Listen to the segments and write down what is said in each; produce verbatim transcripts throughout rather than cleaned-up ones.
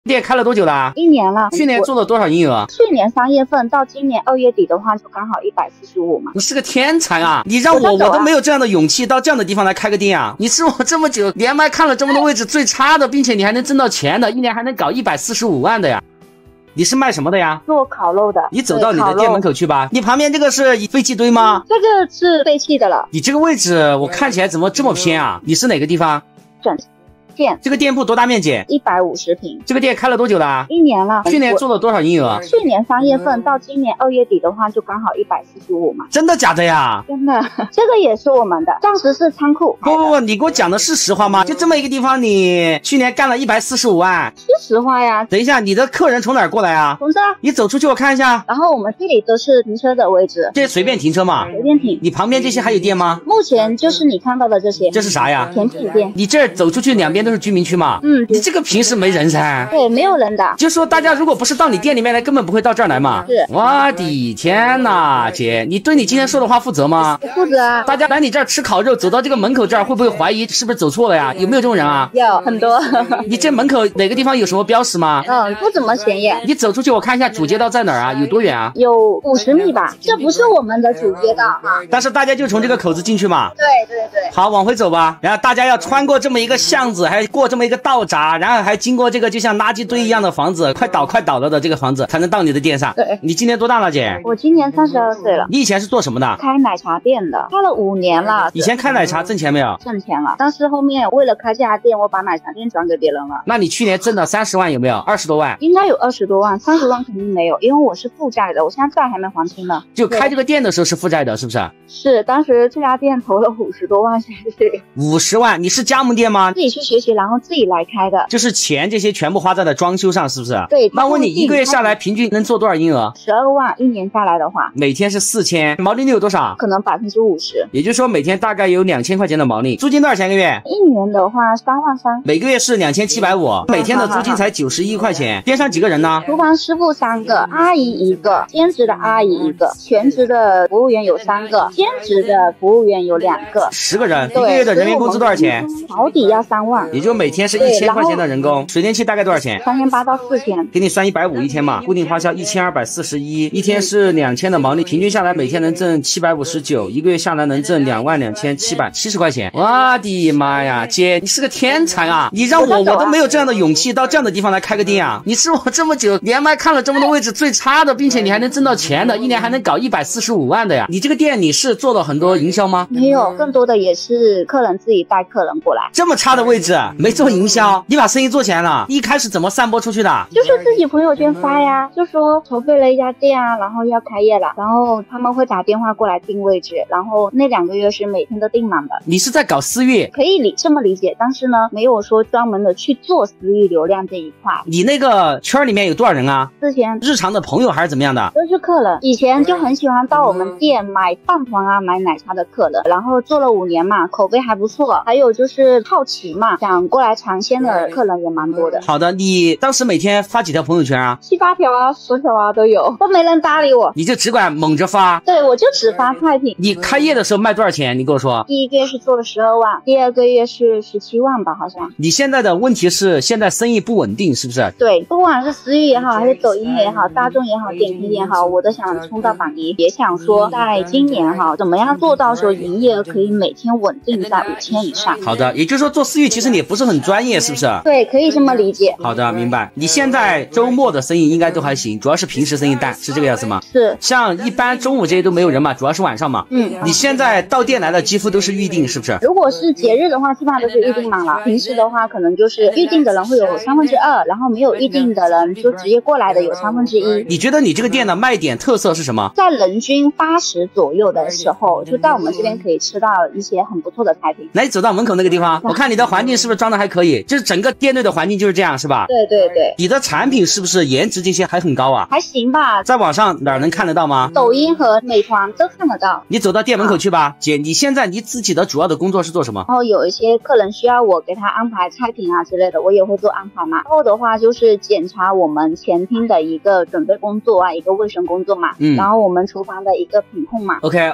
店开了多久了？ 一年了。 去年做了多少营业额？ 去年三月份到今年二月底的话，就刚好一百四十五嘛。 你是个天才啊！你让我我,、啊、我都没有这样的勇气到这样的地方来开个店啊！你是我这么久连麦看了这么多位置最差的，并且你还能挣到钱的，一年还能搞一百四十五万的呀！你是卖什么的呀？ 做烤肉的。 你走到你的店门口去吧。你旁边这个是废弃堆吗？ 这个是废弃的了。 你这个位置我看起来怎么这么偏啊？你是哪个地方？ 整店。 这个店铺多大面积？ 一百五十平。 这个店开了多久了？ 一年了。 去年做了多少营业额？ 去年三月份到今年二月底的话，就刚好一百四十五嘛。 真的假的呀？ 真的，这个也是我们的，暂时是仓库。 不不不，你给我讲的是实话吗？就这么一个地方，你去年干了一百四十五万？ 是实话呀。 等一下，你的客人从哪儿过来啊？ 从这。 你走出去我看一下。 然后我们这里都是停车的位置。 这随便停车吗？ 随便停。 你旁边这些还有店吗？ 目前就是你看到的这些。 这是啥呀？ 甜品店。 你这儿走出去两边都是居民区吗？ 嗯， 你这个平时没人噻。 对，没有人的。 就说大家如果不是到你店里面来，根本不会到这儿来嘛。 是。 我的天哪，姐，你对你今天说的话负责吗？ 负责啊。 大家来你这儿吃烤肉，走到这个门口这儿，会不会怀疑是不是走错了呀？有没有这种人啊？ 有很多。 你这门口哪个地方有什么标识吗？ 嗯，不怎么显眼。 你走出去我看一下主街道在哪儿啊？有多远啊？ 有五十米吧。这不是我们的主街道哈。 但是大家就从这个口子进去嘛。 对对对。 好，往回走吧。然后大家要穿过这么一个巷子，还过这么一个道闸，然后还经过这个就像垃圾堆一样的房子，快倒快倒了的这个房子，才能到你的店上。 对。 你今年多大了，姐？ 我今年三十二岁了。 你以前是做什么的？ 开奶茶店的，开了五年了。 以前开奶茶挣钱没有？ 挣钱了，但是后面为了开这家店，我把奶茶店转给别人了。 那你去年挣了三十万有没有？二十多万？ 应该有二十多万，三十万肯定没有，因为我是负债的，我现在债还没还清呢。 就开这个店的时候是负债的，是不是？ 是，当时这家店投了五十多万下去。 五十万？你是加盟店吗？ 自己去学习，然后自己来开的。 就是钱这些全部花在了装修上，是不是？ 对。 那问你一个月下来平均能做多少营业额？ 十二万，一年下来的话， 每天是四千，毛利率有多少？ 可能百分之五十。 也就是说每天大概有两千块钱的毛利。租金多少钱一个月？ 一年的话三万三。 每个月是两千七百五，每天的租金才九十一块钱。店上几个人呢？ 厨房师傅三个，阿姨一个，兼职的阿姨一个，全职的服务员有三个，兼职的服务员有两个， 十个人。一个月的人员工资多少钱？ 保底要三万， 也就每天是一千块钱的人工。水电气大概多少钱？ 三千八到四千， 给你算一百五一天嘛。固定花销一千二百四十一，一天是两千的毛利，平均下来每天能挣七百五十九，一个月下来能挣两万两千七百七十块钱。我的妈呀，姐，你是个天才啊！你让我我都没有这样的勇气到这样的地方来开个店啊！你是我这么久连麦看了这么多位置最差的，并且你还能挣到钱的，一年还能搞一百四十五万的呀！你这个店你是做了很多营销吗？ 没有，更多的也是客人自己带客人过来。 这么差的位置没做营销，你把生意做起来了？一开始怎么散播出去的？ 就是自己朋友圈发呀，就说筹备了一家店啊，然后要开业了，然后他们会打电话过来订位置，然后那两个月是每天都订满的。 你是在搞私域？ 可以理这么理解，但是呢，没有说专门的去做私域流量这一块。 你那个圈里面有多少人啊？ 四千。 日常的朋友还是怎么样的？ 都是客人，以前就很喜欢到我们店买饭团啊、买奶茶的客人，然后做了五年嘛，口碑还不错。还有就是好奇嘛，想过来尝鲜的客人也蛮多的。 好的，你当时每天发几条朋友圈啊？ 七八条啊，十条啊都有，都没人搭理我。 你就只管猛着发？ 对，我就只发菜品。 你开业的时候卖多少钱？你跟我说。 第一个月是做了十二万，第二个月是十七万吧，好像。 你现在的问题是现在生意不稳定，是不是？ 对，不管是私域也好，还是抖音也好，大众也好，点评也好，我都想冲到榜一，也想说在今年哈，怎么样做到说营业额可以每天稳定在五千以上。 好的，也就是说做私域其实你也不是很专业，是不是？ 对，可以这么理解。 好的，明白。你现在周末的生意应该都还行，主要是平时生意淡，是这个样子吗？ 是。 像一般中午这些都没有人嘛，主要是晚上嘛。 嗯。 你现在到店来的几乎都是预定，是不是？ 如果是节日的话，基本上都是预定满了。平时的话，可能就是预定的人会有三分之二，然后没有预定的人就直接过来的有三分之一。 你觉得你这个店的卖点特色是什么？ 在人均八十左右的时候，就在我们这边可以吃到一些很不错的菜品。 来，走到门口那个地方，我看你的环境是不是装的还可以？就是整个店内的环境就是这样，是吧？ 对对对。 你的产品是不是颜值这些还很高啊？ 还行吧。 在网上哪儿能看得到吗？ 抖音和美团都看得到。 你走到店门口去吧。姐，你现在你自己的主要的工作是做什么？ 然后有一些客人需要我给他安排菜品啊之类的，我也会做安排嘛。然后的话就是检查我们前厅的一个准备工作啊，一个卫生工作嘛。嗯。然后我们厨房的一个品控嘛。 OK，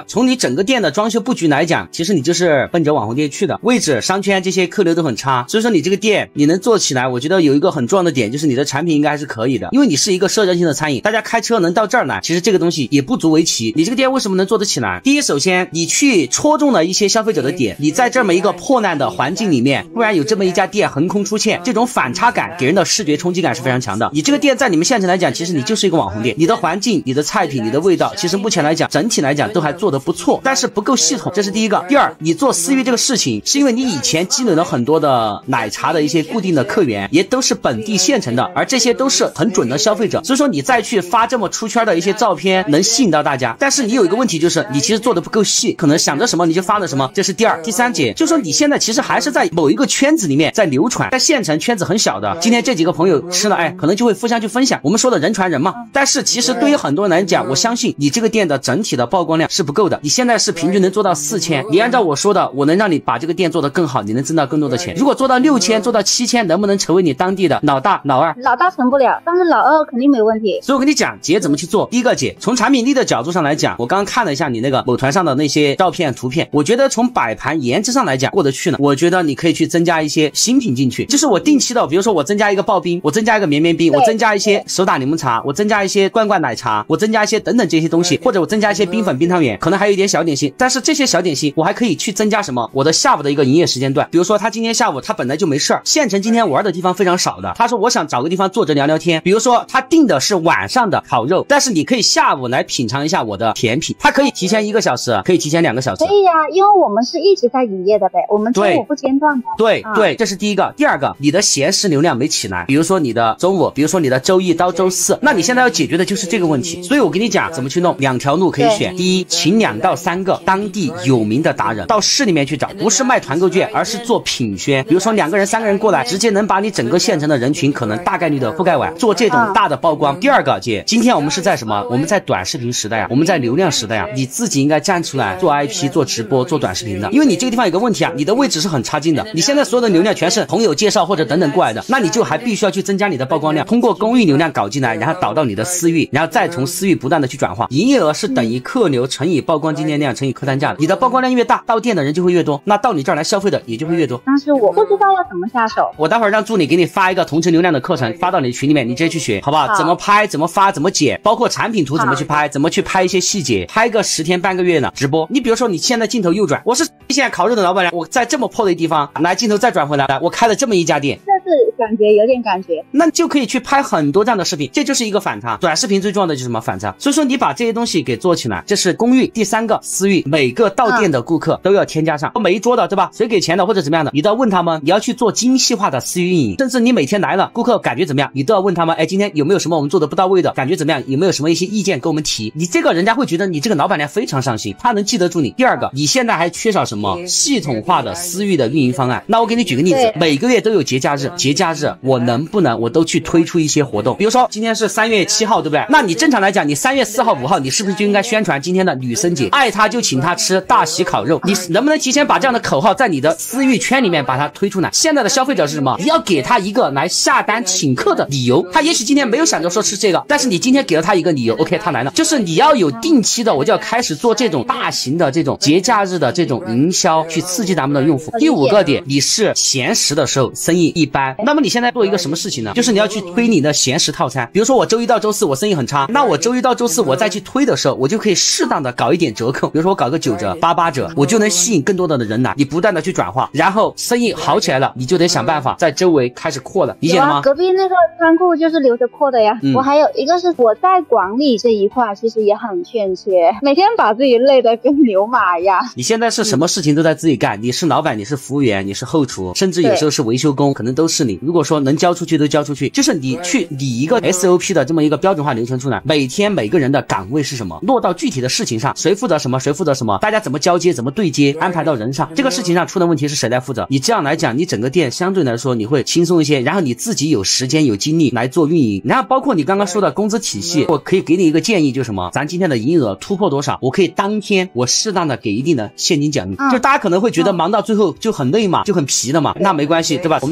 从你整个店的装修布局来讲，其实你就是奔着网红店去的，位置、商圈这些客流都很差，所以说你这个店你能做起来，我觉得有一个很重要的点就是你的产品应该还是可以的，因为你是一个社交性的餐饮，大家开车能到这儿来，其实这个东西也不足为奇。你这个店为什么能做得起来？第一，首先你去戳中了一些消费者的点，你在这么一个破烂的环境里面，突然有这么一家店横空出现，这种反差感给人的视觉冲击感是非常强的。你这个店在你们县城来讲，其实你就是一个网红店，你的环境、你的菜品、你的味道，其实目前来讲整体来讲都还做得不错，但是不够系统，这是第一个。第二，你做私域这个事情是因为你以前积累了很多的奶茶的一些固定的客源，也都是本地县城的，而这些都是很准的消费者，所以说你再去发这么出圈的一些照片能吸引到大家，但是你有一个问题就是你其实做的不够细，可能想着什么你就发了什么，这是第二。第三节就是说你现在其实还是在某一个圈子里面在流传，在县城圈子很小的，今天这几个朋友吃了，哎，可能就会互相去分享，我们说的人传人嘛。但是其实对于很多人来讲，我相信你这个店的整体的曝光量是不够的，你现在是平均能做到四千，你按照我说的，我能让你把这个店做得更好，你能挣到更多的钱。如果做到六千，做到七千，能不能成为你当地的老大老二？ 老大成不了，但是老二肯定没问题。 所以我跟你讲姐怎么去做。第一个姐，从产品力的角度上来讲，我刚刚看了一下你那个某团上的那些照片图片，我觉得从摆盘颜值上来讲过得去呢。我觉得你可以去增加一些新品进去，就是我定期的，比如说我增加一个刨冰，我增加一个绵绵冰，我增加一些手打柠檬茶，我增加一些罐罐奶茶，我增加一些等等这些东西，或者我增加一些冰粉冰汤圆，可能还有一点小点心。但是这些小点心我还可以去增加什么？我的下午的一个营业时间段，比如说他今天下午他本来就没事儿，县城今天玩的地方非常少的，他说我想找个地方坐着聊聊天，比如说他定的是晚上的烤肉，但是你可以下午来品尝一下我的甜品，他可以提前一个小时，可以提前两个小时。 可以呀、啊，因为我们是一直在营业的呗，我们中午不间断的。 对、啊、对，这是第一个。第二个，你的闲时流量没起来，比如说你的中午，比如说你的周一到周四，那你现在要解决的就是这个问题。所以我跟你讲怎么去弄，两条路可以选。第一，请两到三个当地有名的达人到市里面去找，不是卖团购券，而是做品宣。比如说两个人、三个人过来，直接能把你整个县城的人群可能大概率的覆盖完，做这种大的曝光。啊、第二个姐，今天我们是在什么？我们在短视频时代啊，我们在流量时代啊，你自己应该站出来做 I P、做直播、做短视频的。因为你这个地方有个问题啊，你的位置是很差劲的，你现在所有的流量全是朋友介绍或者等等过来的，那你就还必须要去增加你的曝光量，通过公域流量搞进来，然后导到你的私域，然后再从私域不断的去转化，营业额是等于客流乘以曝光进店量乘以客单价的。你的曝光量越大，到店的人就会越多，那到你这儿来消费的也就会越多。 但是我不知道要怎么下手， 我待会儿让助理给你发一个同城流量的课程，发到你群里面，你直接去学，好不好？好，怎么拍，怎么发，怎么剪，包括产品图怎么去拍，怎么去拍一些细节，拍个十天半个月呢直播。你比如说你现在镜头右转，我是现在烤肉的老板娘，我在这么破的地方，来镜头再转回来，我开了这么一家店， 这是感觉有点感觉， 那就可以去拍很多这样的视频，这就是一个反差。短视频最重要的就是什么？反差。所以说你把这些东西给做起来，这是公域。第三个私域，每个到店的顾客都要添加上，每一桌的对吧？谁给钱的或者怎么样的，你都要问他们，你要去做精细化的私域运营，甚至你每天来了，顾客感觉怎么样，你都要问他们，哎，今天有没有什么我们做的不到位的，感觉怎么样？有没有什么一些意见给我们提？你这个人家会觉得你这个老板娘非常上心，他能记得住你。第二个，你现在还缺少什么？系统化的私域的运营方案。那我给你举个例子，每个月都有节假日，节假日我能不能我都去推出一些活动？比如说今天是三月七号，对不对？那你正常来讲，你三月四号、五号，你是不是就应该宣传今天的女生节？爱他就请他吃大喜烤肉。你能不能提前把这样的口号在你的私域圈里面把它推出来？现在的消费者是什么？你要给他一个来下单请客的理由。他也许今天没有想着说吃这个，但是你今天给了他一个理由 ，OK， 他来了。就是你要有定期的，我就要开始做这种大型的这种节假日的这种营销，去刺激咱们的用户。第五个点，你是闲时的时候生意一般，那么你现在做一个什么事情呢？就是你要去推你的闲时套餐。比如说我周一到周四我生意很差，那我周一到周四我再去推的时候，我就可以适当的搞一点折扣，比如说我搞个九折、八八折，我就能吸引更多的人来。你不断的去转化，然后生意好起来了，你就得想办法在周围开始扩了，理解了吗？ 啊、隔壁那个仓库就是留着扩的呀、嗯。我还有一个是我在管理这一块，其实也很欠缺，每天把自己累得跟牛马一样。 你现在是什么事情都在自己干，你是老板，你是服务员，你是后厨，甚至有时候是维修工，可能都是你。如果说能交出去都交出去，就是你去理一个 S O P 的这么一个标准化流程出来，每天每个人的岗位是什么，落到具体的事情上，谁负责什么，谁负责什么，大家怎么交接，怎么对接，安排到人上，这个事情上出的问题是谁来负责？你这样来讲，你整个店相对来说你会轻松一些，然后你自己有时间有精力来做运营，然后包括你刚刚说的工资体系，我可以给你一个建议，就是什么？咱今天的营业额突破多少，我可以当天我适当的给一定的现金奖励。就大家可能会觉得忙到最后就很累嘛，就很疲了嘛，那没关系，对吧？我们实实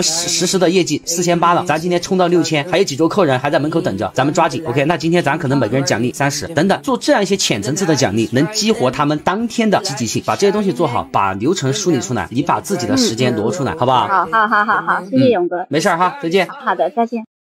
实时的业绩四千八了，咱今天冲到六千，还有几桌客人还在门口等着，咱们抓紧 OK。那今天咱可能每个人奖励三十等等，做这样一些浅层次的奖励，能激活他们当天的积极性，把这些东西做好，把流程梳理出来，你把自己的时间挪出来，好不好？ 好好好好好，谢谢勇哥， 没事哈，再见。 好的，再见。